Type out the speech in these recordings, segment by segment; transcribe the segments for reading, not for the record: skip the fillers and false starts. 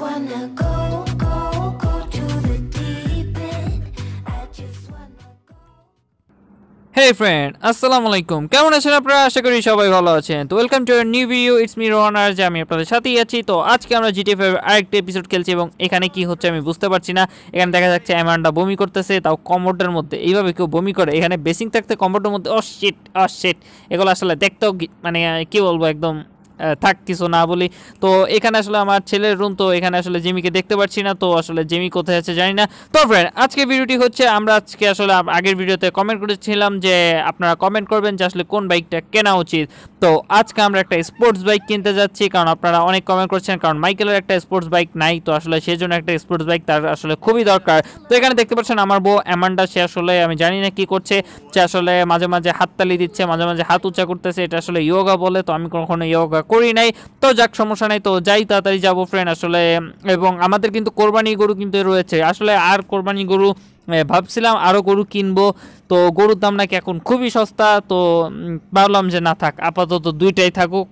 wanna go to the deep end. I just wanna go. Hey friend, আসসালামু আলাইকুম। কেমন আছেন আপনারা? আশা করি সবাই ভালো আছেন। তো welcome to a new video. It's me Rohan, আর আমি আপনাদের সাথেই আছি। তো আজকে আমরা জিটিএ 5 আরেকটা এপিসোড খেলছি এবং এখানে কি হচ্ছে আমি বুঝতে পারছি না। এখানে দেখা যাচ্ছে অ্যামান্ডা বমি করতেছে, তাও কমোডের মধ্যে। এইভাবে কেউ বমি করে? এখানে বেসিং থাকতে কমোডের মধ্যে ও শিট এগুলো আসলে দেখতেও মানে কি বলবো, একদম থাক কিছু না বলি। তো এখানে আসলে আমার ছেলের রুম, তো এখানে আসলে জিমিকে দেখতে পাচ্ছি না। তো আসলে জিমি কোথায় আছে জানি না। তো ফ্রেন্ড, আজকে ভিডিওটি হচ্ছে আমরা আজকে আসলে আগের ভিডিওতে কমেন্ট করেছিলাম যে আপনারা কমেন্ট করবেন যে আসলে কোন বাইকটা কেনা উচিত। তো আজকে আমরা একটা স্পোর্টস বাইক কিনতে যাচ্ছি, কারণ আপনারা অনেক কমেন্ট করছেন, কারণ মাইকেলের একটা স্পোর্টস বাইক নাই। তো আসলে সেই জন্য একটা স্পোর্টস বাইক তার আসলে খুবই দরকার। তো এখানে দেখতে পাচ্ছেন আমার বউ অ্যামান্ডা, সে আসলে আমি জানি না কি করছে। সে আসলে মাঝে মাঝে হাততালি দিচ্ছে, মাঝে মাঝে হাত উঁচা করতেছে। এটা আসলে ইয়োগা বলে, তো আমি কখনো ইয়োগা করি নাই। তো যাক, সমস্যা নাই। তো যাই তাড়াতাড়ি যাবো ফ্রেন্ড আসলে। এবং আমাদের কিন্তু কোরবানি গরু কিন্তু রয়েছে আসলে। আর কোরবানি গরু ভাবছিলাম আরও গরু কিনবো। তো গরুর দাম নাকি এখন খুবই সস্তা। তো ভাবলাম যে না থাক, আপাতত দুইটাই থাকুক,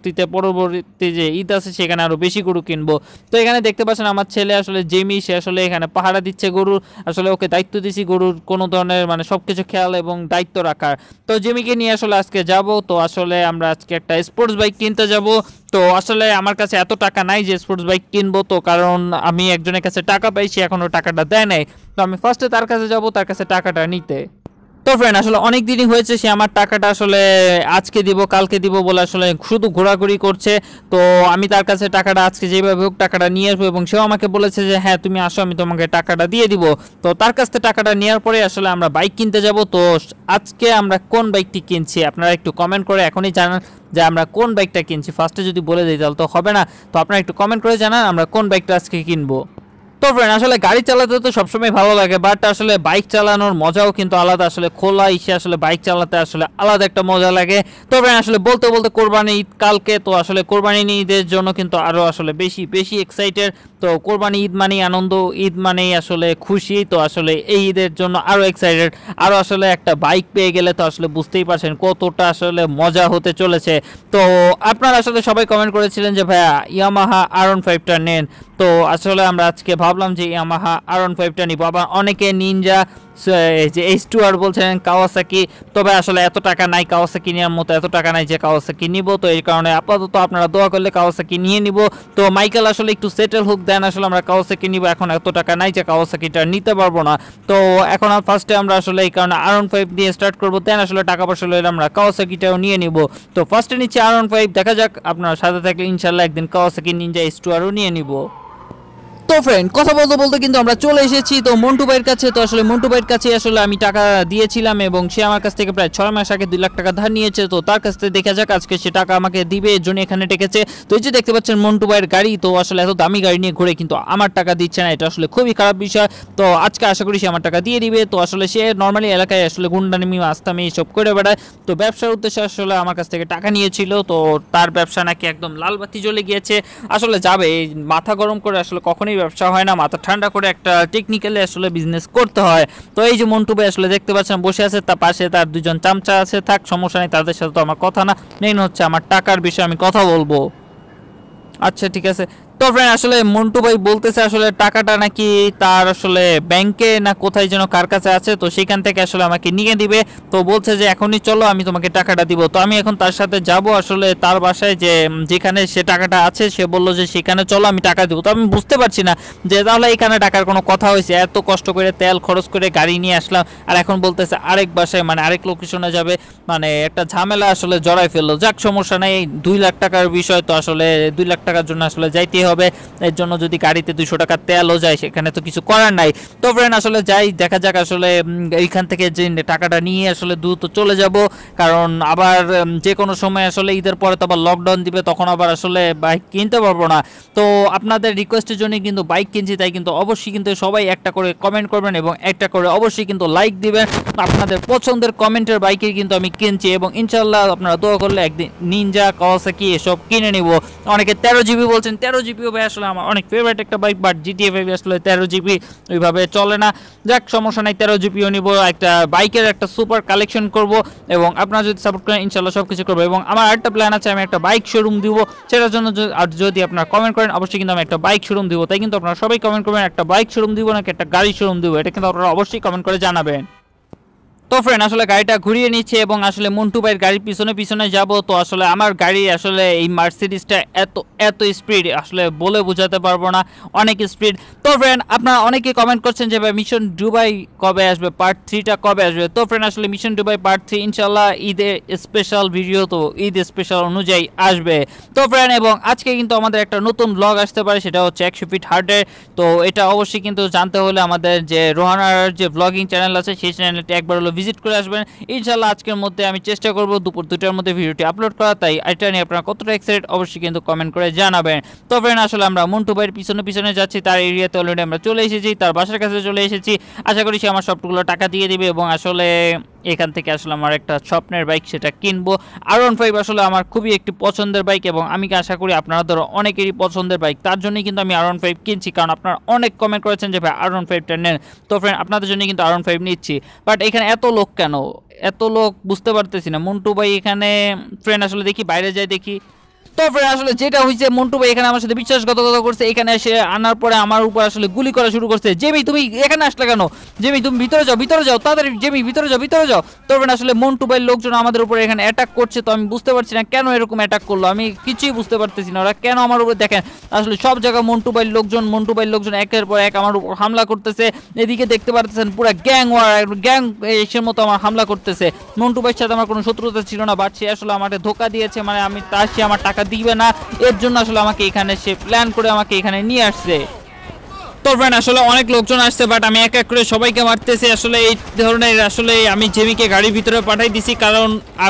পরবর্তী যে ঈদ আছে সেখানে আরও বেশি গরু কিনবো। তো এখানে দেখতে পাচ্ছেন আমার ছেলে আসলে জেমি, সে আসলে এখানে পাহারা দিচ্ছে গরুর। আসলে ওকে দায়িত্ব দিয়েছি গরুর কোনো ধরনের মানে সব কিছু খেয়াল এবং দায়িত্ব রাখার। তো জেমিকে নিয়ে আসলে আজকে যাব। তো আসলে আমরা আজকে একটা স্পোর্টস বাইক কিনতে যাব। তো আসলে আমার কাছে এত টাকা নাই যে স্পোর্টস বাইক কিনবো। তো কারণ আমি একজনের কাছে টাকা পাইছি, এখনও টাকাটা দেয় নাই। তো আমি ফার্স্টে তার কাছে যাব, তার কাছে টাকাটা নিতে। তো ফ্রেন্ড আসলে অনেক দিনই হয়েছে সে আমার টাকাটা আসলে আজকে দিব কালকে দিব বলে আসলে শুধু ঘোরাঘুরি করছে। তো আমি তার কাছে টাকাটা আজকে যেভাবে হোক টাকাটা নিয়ে আসবো, এবং সেও আমাকে বলেছে যে হ্যাঁ তুমি আসো, আমি তোমাকে টাকাটা দিয়ে দিব। তো তার কাছ থেকে টাকাটা নেওয়ার পরে আসলে আমরা বাইক কিনতে যাব। তো আজকে আমরা কোন বাইকটি কিনছি আপনারা একটু কমেন্ট করে এখনই জানান যে আমরা কোন বাইকটা কিনছি। ফার্স্টে যদি বলে দিই তাহলে তো হবে না। তো আপনারা একটু কমেন্ট করে জানান আমরা কোন বাইকটা আজকে কিনবো। তো ফ্রেন্ড আসলে গাড়ি চালাতে তো সবসময় ভালো লাগে, বাট আসলে বাইক চালানোর মজাও কিন্তু আলাদা। আসলে খোলা ইসে আসলে বাইক চালাতে আসলে আলাদা একটা মজা লাগে। তো ফ্রেন্ড আসলে বলতে বলতে কোরবানি ঈদ কালকে। তো আসলে কোরবানি ঈদের জন্য কিন্তু আরও আসলে বেশি এক্সাইটেড। তো কোরবানি ঈদ মানেই আনন্দ, ঈদ মানেই আসলে খুশি। তো আসলে এই ঈদের জন্য আরও এক্সাইটেড। আরও আসলে একটা বাইক পেয়ে গেলে তো আসলে বুঝতেই পারছেন কতটা আসলে মজা হতে চলেছে। তো আপনারা আসলে সবাই কমেন্ট করেছিলেন যে ভাইয়া ইয়ামাহা R15টা নেন। তো আসলে আমরা আজকে ভাবলাম যে ইয়ামাহা R15টা নিব। আবার অনেকে নিনজা যে H2R বলছেন, কাওয়াসাকি। তবে আসলে এত টাকা নাই কাওয়াসাকি নেওয়ার মতো, এত টাকা নাই যে কাওয়াসাকি নিব। তো এই কারণে আপাতত আপনারা দোয়া করলে কাওয়াসাকি নিয়ে নিব। তো মাইকেল আসলে একটু সেটেল হোক, দেন আসলে আমরা কাওয়াসাকি নিব। এখন এত টাকা নাই যে কাওয়াসাকিটা নিতে পারবো না। তো এখন ফার্স্টে আমরা আসলে এই কারণে R15 দিয়ে স্টার্ট করবো, দেন আসলে টাকা পয়সা লইলে আমরা কাওয়াসাকিটাও নিয়ে নিব। তো ফার্স্টে নিচ্ছি R15, দেখা যাক আপনারা সাথে থাকলে ইনশাল্লাহ একদিন কাওয়াসাকি নিনজা H2Rও নিয়ে নিব। তো ফ্রেন্ড কথা বলতে বলতে কিন্তু আমরা চলে এসেছি তো মন্টু ভাইয়ের কাছে। তো আসলে মন্টু ভাইয়ের কাছে আসলে আমি টাকা দিয়েছিলাম এবং সে আমার কাছ থেকে প্রায় 6 মাস আগে 2 লাখ টাকা ধার নিয়েছে। তো তার কাছ থেকে দেখা যাক আজকে সে টাকা আমাকে দিবে, এর জন্য এখানে ডেকেছে। তো এই যে দেখতে পাচ্ছেন মন্টু ভাইয়ের গাড়ি। তো আসলে এত দামি গাড়ি নিয়ে ঘুরে কিন্তু আমার টাকা দিচ্ছে না, এটা আসলে খুবই খারাপ বিষয়। তো আজকে আশা করি সে আমার টাকা দিয়ে দিবে। তো আসলে সে নর্মালি এলাকায় আসলে গুন্ডামি আস্তামি সব করে বেড়ায়। তো ব্যবসার উদ্দেশ্যে আসলে আমার কাছ থেকে টাকা নিয়েছিল। তো তার ব্যবসা নাকি একদম লাল বাতি জ্বলে গিয়েছে। আসলে যাবে, মাথা গরম করে আসলে কখনোই ব্যবসা হয় না, মাথা ঠান্ডা করে একটা টেকনিক্যালি আসলে বিজনেস করতে হয়। তো এই যে মন্টু ভাই আসলে দেখতে পাচ্ছেন বসে আছে, তার পাশে তার দুজন চামচা আছে। থাক সমস্যা নেই, তাদের সাথে তো আমার কথা না, মেইন হচ্ছে আমার টাকার বিষয়ে আমি কথা বলবো। আচ্ছা ঠিক আছে। তো ফ্রেন্ড আসলে মন্টু ভাই বলতেছে আসলে টাকাটা নাকি তার আসলে ব্যাংকে না কোথায় যেন কার কাছে আছে, তো সেখান থেকে আসলে আমাকে নিয়ে দিবে। তো বলছে যে এখনই চলো আমি তোমাকে টাকাটা দিব। তো আমি এখন তার সাথে যাব আসলে তার বাসায়, যে যেখানে সে টাকাটা আছে সে বললো যে সেখানে চলো আমি টাকা দিব। তো আমি বুঝতে পারছি না যে তাহলে এখানে টাকার কোনো কথা হয়েছে, এত কষ্ট করে তেল খরচ করে গাড়ি নিয়ে আসলাম, আর এখন বলতেছে আরেক বাসায় মানে আরেক লোকেশনে যাবে। মানে একটা ঝামেলা আসলে জড়াই ফেললো। যাক সমস্যা নেই, 2 লাখ টাকার বিষয়, তো আসলে 2 লাখ টাকার জন্য আসলে যাইতে হবে। এর জন্য যদি গাড়িতে 200 টাকা তেলও যায় সেখানে তো কিছু করার নাই। তো ফ্রেন্ড আসলে যাই, দেখা যাক আসলে এইখান থেকে যে টাকাটা নিয়ে আসলে দ্রুত চলে যাব, কারণ আবার যে কোনো সময় আসলে ঈদের পরে তো আবার লকডাউন দিবে, তখন আবার আসলে বাইক কিনতে পারবো না। তো আপনাদের রিকোয়েস্টের জন্য কিন্তু বাইক কিনছি, তাই কিন্তু অবশ্যই কিন্তু সবাই একটা করে কমেন্ট করবেন এবং একটা করে অবশ্যই কিন্তু লাইক দিবেন। আপনাদের পছন্দের কমেন্টের বাইকের কিন্তু আমি কিনছি এবং ইনশাল্লাহ আপনারা দোয়া করলে একদিন নিনজা কাওয়াসাকি এসব কিনে নিব। অনেকে 13 GB বলছেন, 13 GB জিপিও ভাই আসলে আমার অনেক ফেভারিট একটা বাইক, বাট জিটিএ 5 আসলে 13 জিবি ওইভাবে চলে না। যাক সমস্যা নাই, 13 জিপিও নিব, একটা বাইকের একটা সুপার কালেকশন করব এবং আপনারা যদি সাপোর্ট করেন ইনশাআল্লাহ সব কিছু করবো। এবং আমার আরেকটা প্ল্যান আছে, আমি একটা বাইক শোরুম দিব, সেটার জন্য আর যদি আপনারা কমেন্ট করেন অবশ্যই কিন্তু আমি একটা বাইক শোরুম দিব। তাই কিন্তু আপনারা সবাই কমেন্ট করবেন একটা বাইক শোরুম দিব নাকি একটা গাড়ি শোরুম দিব, এটা কিন্তু আপনারা অবশ্যই কমেন্ট করে জানাবেন। তো ফ্রেন্ড আসলে গাড়িটা ঘুরিয়ে নিচ্ছে এবং আসলে মন্টু ভাইয়ের গাড়ির পিছনে পিছনে যাব। তো আসলে আমার গাড়ি আসলে এই মার্সিডিসটা এত এত স্পিড আসলে বলে বোঝাতে পারবো না, অনেক স্পিড। তো ফ্রেন্ড আপনারা অনেকে কমেন্ট করছেন যে ভাই মিশন দুবাই কবে আসবে, পার্ট 3টা কবে আসবে। তো ফ্রেন্ড আসলে মিশন দুবাই পার্ট 3 ইনশাল্লাহ ঈদের স্পেশাল ভিডিও, তো ঈদ স্পেশাল অনুযায়ী আসবে। তো ফ্রেন্ড এবং আজকে কিন্তু আমাদের একটা নতুন ব্লগ আসতে পারে, সেটা হচ্ছে 100 ফিট হার্ডের। তো এটা অবশ্যই কিন্তু জানতে হলে আমাদের যে রোহানার যে ব্লগিং চ্যানেল আছে সেই চ্যানেলটি একবার হলো ভিজিট করে আসবেন ইনশাআল্লাহ। আজকের মধ্যে আমি চেষ্টা করব দুপুর 2টার মধ্যে ভিডিওটি আপলোড করা, তাই এটা নিয়ে আপনারা কতটা এক্সাইটেড অবশ্যই কিন্তু কমেন্ট করে জানাবেন। তো ফ্রেন্ড আসলে আমরা মন্টু ভাইয়ের পিছনে পিছনে যাচ্ছি, তার এরিয়াতে অলরেডি আমরা চলে এসেছি, তার বাসার কাছে চলে এসেছি। আশা করি সে আমার সবগুলো টাকা দিয়ে দিবে এবং আসলে এখান থেকে আসলে আমার একটা স্বপ্নের বাইক সেটা কিনবো। R15 আসলে আমার খুবই একটি পছন্দের বাইক এবং আমি আশা করি আপনারা ধরো অনেকেরই পছন্দের বাইক, তার জন্যই কিন্তু আমি R15 কিনছি, কারণ আপনারা অনেক কমেন্ট করেছেন যে ভাই R15টা নেন। তো ফ্রেন্ড আপনাদের জন্য কিন্তু R15 নিচ্ছি। বাট এখানে এত লোক কেন, এত লোক বুঝতে পারতেছি না। মন্টু ভাই এখানে ফ্রেন্ড আসলে দেখি বাইরে যাই দেখি। তো ফ্রেন্ড আসলে যেটা হয়েছে, মন্টু ভাই এখানে আমার সাথে বিশ্বাসঘাতকতা করছে, এখানে এসে আনার পরে আমার উপর আসলে গুলি করা শুরু করছে। জেমি তুমি এখানে আসলে কেন, জেমি তুমি ভিতরে যাও, ভিতরে যাও তাড়াতাড়ি, জেমি ভিতরে যাও, ভিতরে যাও। তো ফ্রেন্ড আসলে মন্টু ভাইয়ের লোকজন আমাদের উপরে এখানে অ্যাটাক করছে, তো আমি বুঝতে পারছি না কেন এরকম অ্যাটাক করলো, আমি কিছুই বুঝতে পারতেছি না ওরা কেন আমার উপরে। দেখেন আসলে সব জায়গায় মন্টু ভাইয়ের লোকজন একের পর এক আমার উপর হামলা করতেছে। এদিকে দেখতে পারতেছেন পুরো গ্যাং ওয়ার, গ্যাং এসের মতো আমার হামলা করতেছে। মন্টু ভাইয়ের সাথে আমার কোনো শত্রুতা ছিল না, বাট সে আসলে আমাকে ধোকা দিয়েছে, মানে আমি তার সে আমার টাকা দিবে না, এর জন্য আসলে আমাকে এখানে সে প্ল্যান করে আমাকে এখানে নিয়ে আসছে। তো ফ্রেন্ড আসলে অনেক লোকজন আসছে, বাট আমি এক এক করে সবাইকে মারতেছি। আসলে এই ধরনের আসলে আমি জেমিকে গাড়ির ভিতরে পাঠাই দিছি, কারণ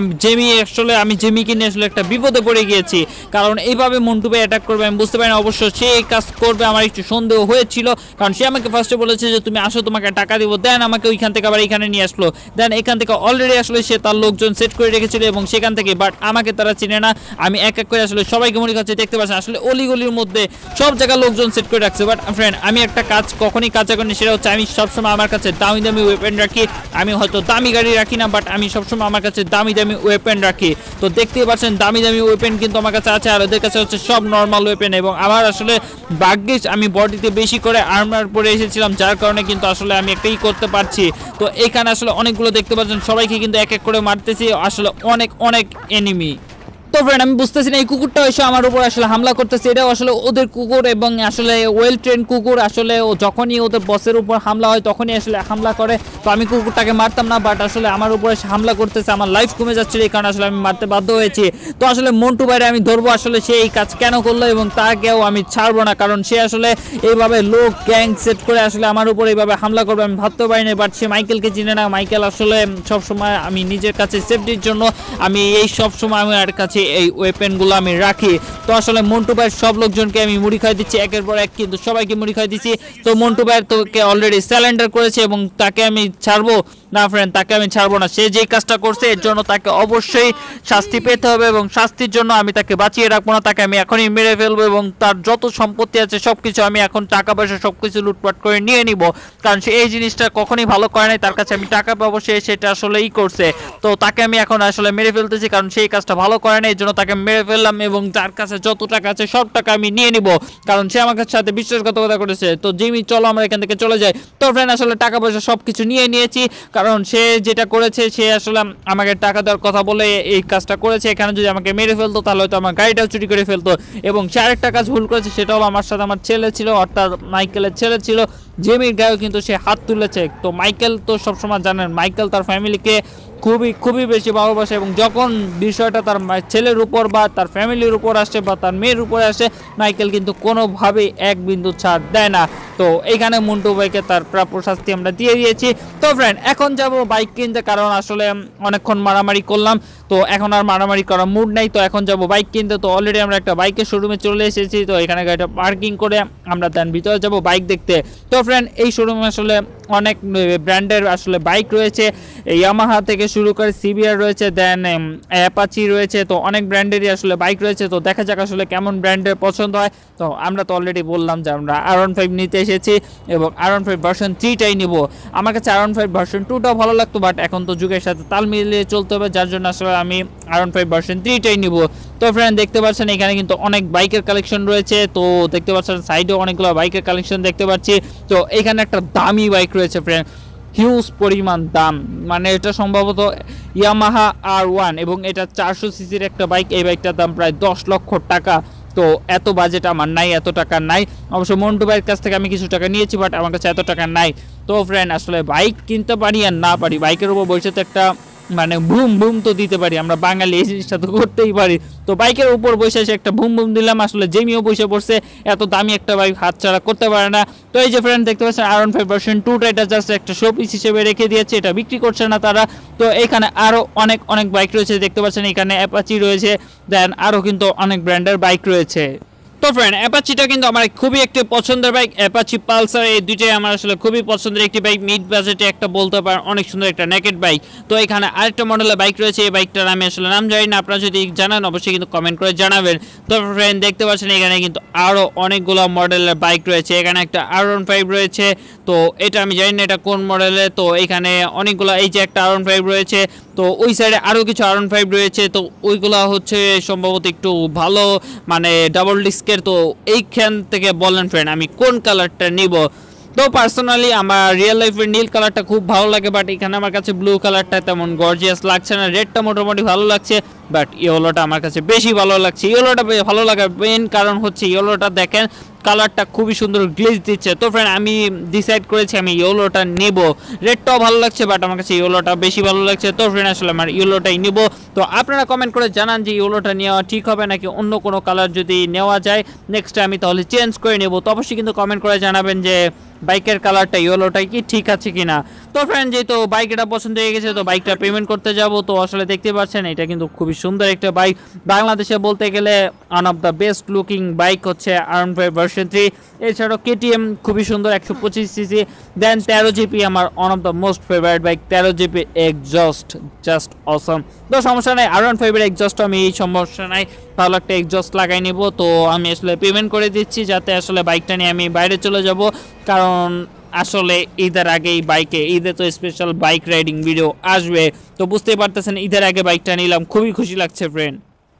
আমি জেমিকে নিয়ে আসলে একটা বিপদে পড়ে গিয়েছি, কারণ এইভাবে মন্টু ভাই অ্যাটাক করবে আমি বুঝতে পারি না। অবশ্য সে এই কাজ করবে আমার একটু সন্দেহ হয়েছিল, কারণ সে আমাকে ফার্স্টে বলেছে যে তুমি আসো তোমাকে টাকা দিব, দেন আমাকে ওইখান থেকে আবার এখানে নিয়ে আসলো, দেন এখান থেকে অলরেডি আসলে সে তার লোকজন সেট করে রেখেছিল এবং সেখান থেকে, বাট আমাকে তারা চিনে না। আমি এক এক করে আসলে সবাইকে মনে করছি, দেখতে পাচ্ছি আসলে অলিগলির মধ্যে সব জায়গায় লোকজন সেট করে রাখছে। বাট ফ্রেন্ড আমি একটা কাজ কখনই কাজা করিনি, সেটা হচ্ছে আমি সবসময় আমার কাছে দামি দামি ওয়েপেন রাখি। আমি হয়তো দামি গাড়ি রাখি না, বাট আমি সবসময় আমার কাছে দামি দামি ওয়েপেন রাখি। তো দেখতেই পাচ্ছেন দামি দামি ওয়েপেন কিন্তু আমার কাছে আছে, আর ওদের কাছে হচ্ছে সব নর্মাল ওয়েপেন। এবং আমার আসলে ভাগ্যিস আমি বডিতে বেশি করে আর্মার পরে এসেছিলাম, যার কারণে কিন্তু আসলে আমি একটাই করতে পারছি। তো এখানে আসলে অনেকগুলো দেখতে পাচ্ছেন, সবাইকে কিন্তু এক এক করে মারতেছি, আসলে অনেক অনেক এনিমি। তো ফ্রেন্ড আমি বুঝতেছি না এই কুকুরটা এসে আমার উপর আসলে হামলা করতেছে, এটাও আসলে ওদের কুকুর এবং আসলে ওয়েল ট্রেন কুকুর। আসলে ও যখনই ওদের বসের উপর হামলা হয় তখনই আসলে হামলা করে। তো আমি কুকুরটাকে মারতাম না, বাট আসলে আমার উপর এসে হামলা করতেছে, আমার লাইফ কমে যাচ্ছিল, এই কারণে আসলে আমি মারতে বাধ্য হয়েছি। তো আসলে মন্টু ভাইরে আমি ধরবো আসলে সে এই কাজ কেন করলো এবং তাকেও আমি ছাড়বো না, কারণ সে আসলে এইভাবে লোক গ্যাং সেট করে আসলে আমার উপর এইভাবে হামলা করবে আমি ভাবতে পারিনি। বাট সে মাইকেলকে চিনে না, মাইকেল আসলে সবসময় আমি নিজের কাছে সেফটির জন্য আমি এই সবসময় আমার কাছে এই ওয়েপেনগুলো আমি রাখি। তো আসলে মন্টু ভাইয়ের সব লোকজনকে আমি মুড়ি খাই দিচ্ছি একের পর এক, কিন্তু সবাইকে মুড়ি খাই দিচ্ছি। তো মন্টু ভাইয়ের তোকে অলরেডি স্যালেন্ডার করেছে এবং তাকে আমি ছাড়বো না ফ্রেন্ড, তাকে আমি ছাড়বো না। সে যেই কাজটা করছে এর জন্য তাকে অবশ্যই শাস্তি পেতে হবে এবং শাস্তির জন্য আমি তাকে বাঁচিয়ে রাখবো না, তাকে আমি এখনই মেরে ফেলবো এবং তার যত সম্পত্তি আছে সব কিছু আমি এখন টাকা পয়সা সব কিছু লুটপাট করে নিয়ে নিব, কারণ সে এই জিনিসটা কখনই ভালো করে নাই, তার কাছে আমি টাকা পাবো, সে সেটা আসলে করছে। তো তাকে আমি এখন আসলে মেরে ফেলতেছি, কারণ সেই কাজটা ভালো করে নাই, এই জন্য তাকে মেরে ফেললাম এবং তার কাছে যত টাকা আছে সব টাকা আমি নিয়ে নিব, কারণ সে আমার সাথে বিশ্বাসঘাতকতা করেছে। তো জিমি চলো আমরা এখান থেকে চলে যাই। তো ফ্রেন্ড আসলে টাকা পয়সা সব কিছু নিয়ে নিয়েছি, কারণ সে যেটা করেছে সে আসলে আমাকে টাকা দেওয়ার কথা বলে এই কাজটা করেছে। এখানে যদি আমাকে মেরে ফেলতো তাহলে হয়তো আমার গাড়িটাও চুরি করে ফেলতো। এবং সে আরেকটা কাজ ভুল করেছে, সেটা হলো আমার সাথে আমার ছেলে ছিল, অর্থাৎ মাইকেলের ছেলে ছিল, জেমির গায়েও কিন্তু সে হাত তুলেছে। তো মাইকেল তো সবসময় জানেন মাইকেল তার ফ্যামিলিকে খুবই বেশি ভালোবাসে এবং যখন বিষয়টা তার ছেলের উপর বা তার ফ্যামিলির উপর আসে বা তার মেয়ের উপরে আসে, মাইকেল কিন্তু কোনোভাবেই এক বিন্দু ছাড় দেয় না। তো এইখানে মন্টু ভাইকে তার প্রাপ্য শাস্তি আমরা দিয়ে দিয়েছি। তো ফ্রেন্ড এখন যাব বাইক কিনতে, কারণ আসলে অনেকক্ষণ মারামারি করলাম, তো তো এখন আর মারামারি করার মুড নাই। তো এখন যাব বাইক কিনতে। তো অলরেডি আমরা একটা বাইকের শোরুমে চলে এসেছি। তো এখানে গাড়িটা পার্কিং করে আমরা দেন ভিতরে যাব বাইক দেখতে। তো ফ্রেন্ড এই শোরুমে আসলে অনেক ব্র্যান্ডের আসলে বাইক রয়েছে, ইয়ামাহা থেকে শুরু করে সিবিআর রয়েছে, দেন অ্যাপাচি রয়েছে। তো অনেক ব্র্যান্ডেরই আসলে বাইক রয়েছে। তো দেখা যাক আসলে কেমন ব্র্যান্ডের পছন্দ হয়। তো আমরা তো অলরেডি বললাম যে আমরা R15 নিতে এসেছি এবং R15 ভার্সন 3টাই নিব। আমার কাছে R15 ভার্সন 2টাও ভালো লাগতো, বাট এখন তো যুগের সাথে তাল মিলিয়ে চলতে হবে, যার জন্য আসলে আমি R15 ভার্সন 3টাই নিব। তো ফ্রেন্ড দেখতে পাচ্ছেন এখানে কিন্তু অনেক বাইকের কালেকশন রয়েছে। তো দেখতে পাচ্ছেন সাইডেও অনেকগুলো বাইকের কালেকশন দেখতে পাচ্ছি। তো এখানে একটা দামি বাইক রয়েছে ফ্রেন্ড, হিউজ পরিমাণ দাম, মানে এটা সম্ভবত ইয়ামাহা R1 এবং এটা 400 সিসির একটা বাইক। এই বাইকটার দাম প্রায় 10 লক্ষ টাকা। তো এত বাজেট আমার নাই, এত টাকা নাই। অবশ্য মন্টু ভাইয়ের কাছ থেকে আমি কিছু টাকা নিয়েছি, বাট আমার কাছে এত টাকা নাই। তো ফ্রেন্ড আসলে বাইক কিনতে পারি আর না পারি, বাইকের উপর বসে তো একটা মানে বুম বুম তো দিতে পারি, আমরা বাঙালি এই জিনিসটা তো করতেই পারি। তো বাইকের উপর বসে এসে একটা বুম বুম দিলাম। আসলে জেমিও বসে পড়ছে, এত দামি একটা বাইক হাতছাড়া করতে পারে না। তো এই যে ফ্রেন্ড দেখতে পাচ্ছেন R15 ভার্সন 2টা, এটা জাস্ট একটা শো পিস হিসেবে রেখে দিয়েছে, এটা বিক্রি করছে না তারা। তো এখানে আরও অনেক বাইক রয়েছে দেখতে পাচ্ছেন, এখানে অ্যাপাচি রয়েছে, দেন আরও কিন্তু অনেক ব্র্যান্ডের বাইক রয়েছে। তো ফ্রেন্ড অ্যাপাচিটা কিন্তু আমার খুবই একটি পছন্দের বাইক, অ্যাপাচি পালসার এই দুইটাই আমার আসলে খুবই পছন্দের একটি বাইক। মিড বাজেটে একটা বলতে পারেন অনেক সুন্দর একটা নেকেড বাইক। তো এখানে আরেকটা মডেলের বাইক রয়েছে, এই বাইকটার আমি আসলে নাম জানি না, আপনারা যদি জানান অবশ্যই কিন্তু কমেন্ট করে জানাবেন। তো ফ্রেন্ড দেখতে পাচ্ছেন এখানে কিন্তু আরও অনেকগুলো মডেলের বাইক রয়েছে। এখানে একটা R15 রয়েছে, তো এটা আমি জানি না এটা কোন মডেলের। তো এখানে অনেকগুলো, এই যে একটা R15 রয়েছে, তো ওই সাইডে আরও কিছু R15 রয়েছে। তো ওইগুলো হচ্ছে সম্ভবত একটু ভালো মানে ডাবল ডিস্কের। তো এইখান থেকে বলেন ফ্রেন্ড আমি কোন কালারটা নিব। তো পার্সোনালি আমার রিয়েল লাইফের নীল কালারটা খুব ভালো লাগে, বাট এখানে আমার কাছে ব্লু কালারটা তেমন গর্জিয়াস লাগছে না। রেডটা মোটামুটি ভালো লাগছে, বাট ইয়েলোটা আমার কাছে বেশি ভালো লাগছে। ইয়েলোটা ভালো লাগার মেন কারণ হচ্ছে ইয়েলোটা দেখেন কালারটা খুবই সুন্দর গ্লেজ দিচ্ছে। তো ফ্রেন্ড আমি ডিসাইড করেছি আমি ইয়েলোটা নেব। রেডটাও ভালো লাগছে, বাট আমার কাছে ইয়েলোটা বেশি ভালো লাগছে। তো ফ্রেন্ড আসলে আমার ইয়েলোটাই নেব। তো আপনারা কমেন্ট করে জানান যে ইয়েলোটা নেওয়া ঠিক হবে নাকি অন্য কোনো কালার যদি নেওয়া যায় নেক্সট আমি তাহলে চেঞ্জ করে নেব। তো অবশ্যই কিন্তু কমেন্ট করে জানাবেন যে বাইকের কালারটা ইয়েলোটাই কি ঠিক আছে কিনা। তো ফ্রেন্ড যেহেতু বাইকটা পছন্দ হয়ে গেছে, তো বাইকটা পেমেন্ট করতে যাব। তো আসলে দেখতে পাচ্ছেন এটা কিন্তু খুবই সুন্দর একটা বাইক। বাংলাদেশে বলতে গেলে one of the best looking bike হচ্ছে R15 ভার্সন 3। এছাড়াও KTM খুবই সুন্দর 125 সিসি, দেন 13 জিপি আমার one of the most favourite bike. 13 GP exhaust just awesome. তো সমস্যা নাই, R15 এর এক্সজস্ট আমি এই সমস্যা নাই, ভালো একটা এক্সজস্ট লাগাই নেব। তো আমি আসলে পেমেন্ট করে দিচ্ছি যাতে আসলে বাইকটা নিয়ে আমি বাইরে চলে যাব, কারণ আসলে ঈদের আগেই বাইকে, ঈদে তো স্পেশাল বাইক রাইডিং ভিডিও আসবে। তো বুঝতেই পারতেছেন ঈদের আগে বাইকটা নিলাম, খুবই খুশি লাগছে ফ্রেন্ড।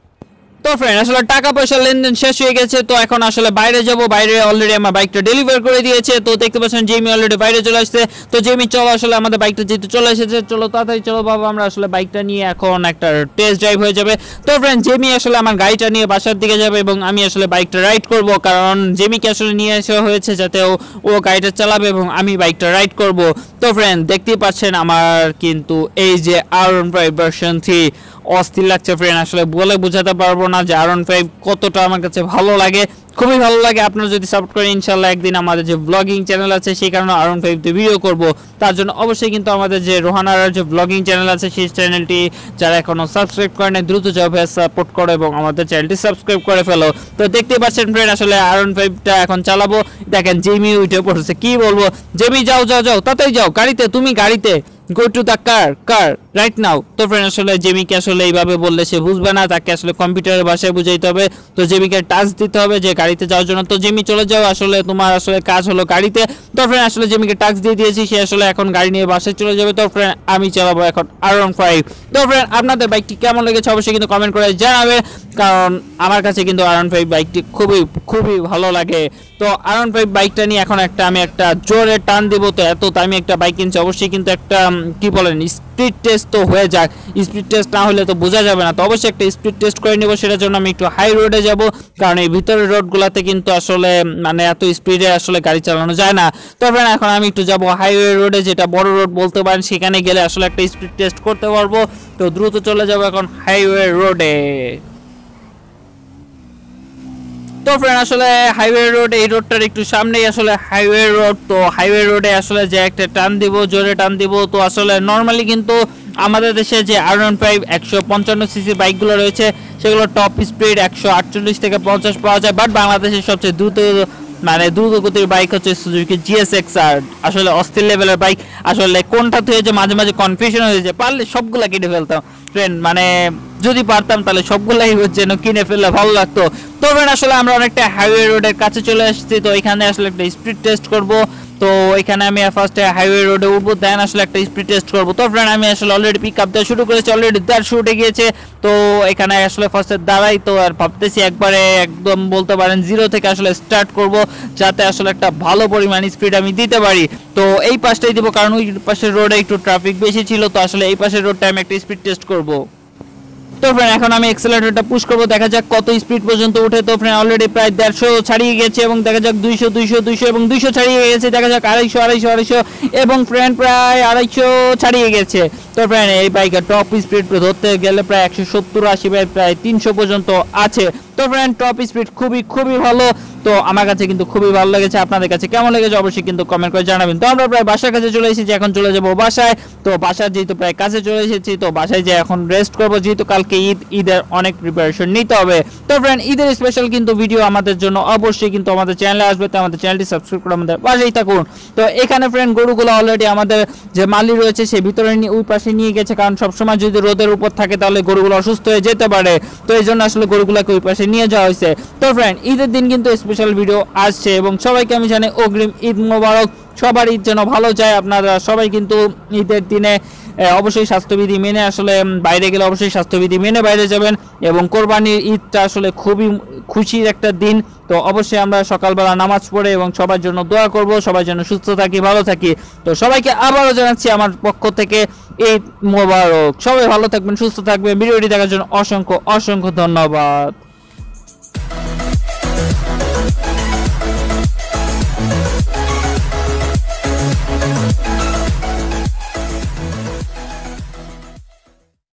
তো ফ্রেন্ড আসলে টাকা পয়সা লেনদেন শেষ হয়ে গেছে। তো এখন আসলে বাইরে যাব, বাইরে অলরেডি আমার বাইকটা ডেলিভার করে দিয়েছে। তো দেখতে পাচ্ছেন জেমি অলরেডি বাইরে চলে আসছে। তো জেমি চলো আসলে আমাদের বাইকটা যেহেতু চলে এসেছে, চলো তাড়াতাড়ি চলো বাবা, আমরা আসলে বাইকটা নিয়ে এখন একটা টেস্ট ড্রাইভ হয়ে যাবে। তো ফ্রেন্ড জেমি আসলে আমার গাড়িটা নিয়ে বাসার দিকে যাবে এবং আমি আসলে বাইকটা রাইড করব, কারণ জেমিকে আসলে নিয়ে আসা হয়েছে যাতে ও গাড়িটা চালাবে এবং আমি বাইকটা রাইড করব। তো ফ্রেন্ড দেখতেই পাচ্ছেন আমার কিন্তু এই যে R15 ভার্সন 3 অস্থির লাগছে ফ্রেন্ড, আসলে বলে বোঝাতে পারবো না যে R15 কতটা আমার কাছে ভালো লাগে, খুবই ভালো লাগে। আপনারা যদি সাপোর্ট করেন ইনশাল্লাহ একদিন আমাদের যে ব্লগিং চ্যানেল আছে সেই কারণে R15 তে ভিডিও করব। তার জন্য অবশ্যই কিন্তু আমাদের যে রোহান আর যে ব্লগিং চ্যানেল আছে সেই চ্যানেলটি যারা এখনো সাবস্ক্রাইব করে নাই দ্রুত যাবে সাপোর্ট করো এবং আমাদের চ্যানেলটি সাবস্ক্রাইব করে ফেলো। তো দেখতে পাচ্ছেন ফ্রেন্ড আসলে R15টা এখন চালাবো। দেখেন জেমি উঠে পড়ছে, কি বলবো জেমি যাও যাও যাও তাড়াতাড়ি যাও গাড়িতে, তুমি গাড়িতে, go to the car right now. তো ফ্রেন্ড আসলে জেমিকে আসলে এইভাবে বললে সে বুঝবে না, তাকে আসলে কম্পিউটারের ভাষায় বুঝাইতে হবে। তো জেমিকে টাচ দিতে হবে যে গাড়িতে যাওয়ার জন্য। তো জেমি চলে যাও, আসলে তোমার আসলে কাজ হলো গাড়িতে। তো ফ্রেন্ড আসলে জেমিকে টাচ দিয়ে দিয়েছি, সে আসলে এখন গাড়ি নিয়ে বাসায় চলে যাবে। তো ফ্রেন্ড আমি চালাবো এখন R15। তো ফ্রেন্ড আপনাদের বাইকটি কেমন লেগেছে অবশ্যই কিন্তু কমেন্ট করে জানাবে, কারণ আমার কাছে কিন্তু R15 বাইকটি খুবই ভালো লাগে। তো R15 বাইকটা নিয়ে এখন আমি একটা জোরে টান দিব। তো এত দামি একটা বাইক কিনছি, অবশ্যই কিন্তু একটা কি বলেন স্পিড টেস্ট তো হয়ে যাক, স্পিড টেস্ট না হলে তো বোঝা যাবে না। তো অবশ্যই একটা স্পিড টেস্ট করে নেব, সেটার জন্য আমি একটু হাই রোডে যাব, কারণ এই ভিতরের রোডগুলোতে কিন্তু আসলে মানে এত স্পিডে আসলে গাড়ি চালানো যায় না। তো ফ্রেন্ড এখন আমি একটু যাব হাইওয়ে রোডে, যেটা বড় রোড বলতে পারেন, সেখানে গেলে আসলে একটা স্পিড টেস্ট করতে পারবো। তো দ্রুত চলে যাব এখন হাইওয়ে রোডে। তো ফ্রেন্ড আসলে হাইওয়ে রোড, এই রোডটার একটু সামনেই আসলে হাইওয়ে রোড। তো হাইওয়ে রোডে আসলে যে একটা টান দিব, জোরে টান দিব। তো আসলে নর্মালি কিন্তু আমাদের দেশে যে R15 155cc বাইকগুলো রয়েছে সেগুলো টপ স্পিড 148 থেকে 50 পাওয়া যায়, বাট বাংলাদেশের সবচেয়ে দ্রুত গতির বাইক হচ্ছে সুজুকি GSX-R। আসলে অস্থির লেভেলের বাইক, আসলে কোনটা থেকে যে মাঝে মাঝে কনফিউশন হয়ে যায়, পারলে সবগুলা কিনে ফেলতাম ফ্রেন্ড, মানে যদি পারতাম তাহলে সবগুলাই যেন কিনে ফেললে ভালো লাগতো। তো ফ্রেন্ড আসলে আমরা অনেকটা হাইওয়ে রোডের কাছে চলে আসছি, তো এখানে আসলে একটা স্পিড টেস্ট করব। তো এখানে আমি ফার্স্টে হাইওয়ে রোডে উঠবো, দেন আসলে একটা স্পিড টেস্ট করবো। তো ফ্রেন্ড আমি আসলে অলরেডি পিক আপ দেওয়া শুরু করেছি, অলরেডি দেড় শুটে গিয়েছে। তো এখানে আসলে ফার্স্টে দাঁড়াই, তো আর ভাবতেছি একবারে একদম বলতে পারেন জিরো থেকে আসলে স্টার্ট করব, যাতে আসলে একটা ভালো পরিমাণ স্পিড আমি দিতে পারি। তো এই পাশটাই দিব, কারণ ওই পাশের রোডে একটু ট্রাফিক বেশি ছিল, তো আসলে এই পাশের রোডটা আমি একটা স্পিড টেস্ট করবো। তো ফ্রেন্ড এখন আমি এক্সেলারেটরটা পুশ করব, দেখা যাক কত স্পিড পর্যন্ত উঠে। তো ফ্রেন্ড অলরেডি প্রায় 150 ছাড়িয়ে গেছে, এবং দেখা যাক 200 এবং 200 ছাড়িয়ে গেছে, দেখা যাক 250 এবং ফ্রেন্ড প্রায় 250 ছাড়িয়ে গেছে। তো ফ্রেন্ড এই বাইকের টপ স্পিড ধরতে গেলে প্রায় 170-80 প্রায় 300 পর্যন্ত আছে। তো ফ্রেন্ড টপ স্পিড খুবই ভালো, তো আমার কাছে কিন্তু খুবই ভালো লেগেছে। আপনাদের কাছে কেমন লেগেছে অবশ্যই কিন্তু কমেন্ট করে জানাবেন। তো আমরা প্রায় বাসার কাছে চলে এসেছি, এখন চলে যাবো বাসায়। তো বাসার যেহেতু প্রায় কাছে চলে এসেছি, তো বাসায় যে এখন রেস্ট করবো, যেহেতু কালকে ঈদের অনেক প্রিপারেশন নিতে হবে। তো ফ্রেন্ড ঈদের স্পেশাল কিন্তু ভিডিও আমাদের জন্য অবশ্যই কিন্তু আমাদের চ্যানেলে আসবে, তো আমাদের চ্যানেলটি সাবস্ক্রাইব করে আমাদের পাশেই থাকুন। তো এখানে ফ্রেন্ড গরুগুলো অলরেডি আমাদের যে মালি রয়েছে সে ভিতরে ওই পাশে নিয়ে গেছে, কারণ সবসময় যদি রোদের উপর থাকে তাহলে গরুগুলো অসুস্থ হয়ে যেতে পারে, তো এই জন্য আসলে গরুগুলোকে ওই পাশে নিয়ে যাওয়া হয়েছে। তো ফ্রেন্ড ঈদের দিন কিন্তু স্পেশাল ভিডিও আসছে, এবং সবাইকে আমি জানাই অগ্রিম ঈদ মোবারক। সবার ঈদ যেন ভালো যায়। আপনারা সবাই কিন্তু ঈদের দিনে অবশ্যই স্বাস্থ্যবিধি মেনে, আসলে বাইরে গেলে অবশ্যই স্বাস্থ্যবিধি মেনে বাইরে যাবেন, এবং কোরবানির ঈদটা আসলে খুবই খুশির একটা দিন। তো অবশ্যই আমরা সকালবেলা নামাজ পড়ে এবং সবার জন্য দোয়া করব, সবার জন্য সুস্থ থাকি, ভালো থাকি। তো সবাইকে আবারও জানাচ্ছি আমার পক্ষ থেকে ঈদ মোবারক। সবাই ভালো থাকবেন, সুস্থ থাকবেন। ভিডিওটি দেখার জন্য অসংখ্য ধন্যবাদ।